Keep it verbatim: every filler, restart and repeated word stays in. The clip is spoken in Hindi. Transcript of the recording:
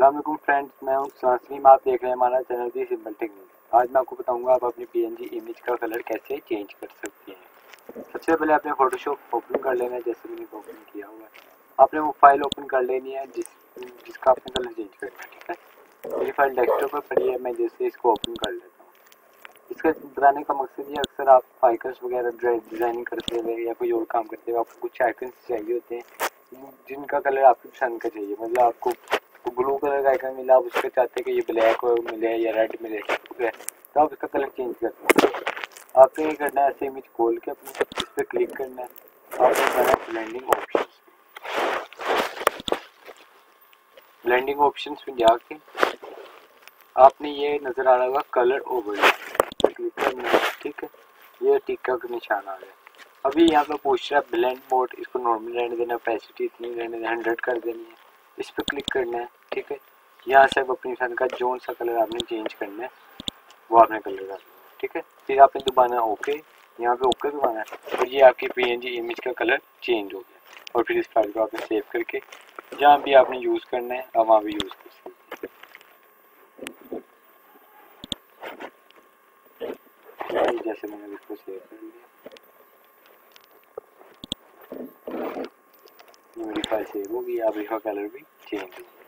अस्सलाम वालेकुम फ्रेंड्स, मैं हूं सलीम। आप देख रहे हैं हमारा चैनल दी सिंपल टेक्निक। आज मैं आपको बताऊंगा आप अपनी पीएनजी इमेज का कलर कैसे चेंज कर सकते हैं। सबसे पहले आपने फोटोशॉप ओपन कर लेना है, जैसे मैंने ओपन किया हुआ है। आपने वो फाइल ओपन कर लेनी है जिस जिसका आपने कलर चेंज करना है। ठीक है, मेरी फाइल डेस्कटॉप पर पड़ी है, मैं जैसे इसको ओपन कर लेता हूँ। इसका बताने का मकसद ये, अक्सर आप आइकन्स वगैरह डिज़ाइनिंग करते हुए या कोई और काम करते हुए आपको कुछ आइकन्स चाहिए होते हैं जिनका कलर आपकी पसंद का चाहिए। मतलब आपको तो ब्लू कलर का आइकन मिला, आप उसके चाहते हैं कि ये ब्लैक मिले या रेड मिले, ठीक है, तो आप इसका कलर चेंज कर सकते हैं। आपको ये करना है, ऐसे इमेज खोल के अपने इस पर क्लिक करना है। आपको जाना है ब्लेंडिंग ऑप्शन। ब्लेंडिंग ऑप्शन में जाके आपने ये नज़र आ रहा होगा कलर ओवरले, क्लिक करना है। ठीक है, ये टिक्का का निशान आ गया। अभी यहाँ पे पूछ रहा है ब्लेंड मोड, इसको नॉर्मल रहने देना, ऑपेसिटी इतनी रहने देना, हंड्रेड कर देनी है। इस पर क्लिक करना है। ठीक है, यहाँ से अब अपनी पसंद का जोन सा कलर आपने चेंज करना है, वो आपने कलर करना है। ठीक है, फिर आपने दबाना ओके, यहाँ पे ओके दबाना है और ये आपकी पीएनजी इमेज का कलर चेंज हो गया। और फिर इस फाइल को आपने सेव करके जहाँ भी आपने यूज़ करना है आप वहाँ भी यूज़ कर सकते हैं। जैसे मैंने इसको सेव कर लिया, ये मेरी फाइल सेव होगी। अब इसका कलर भी चेंज होगा।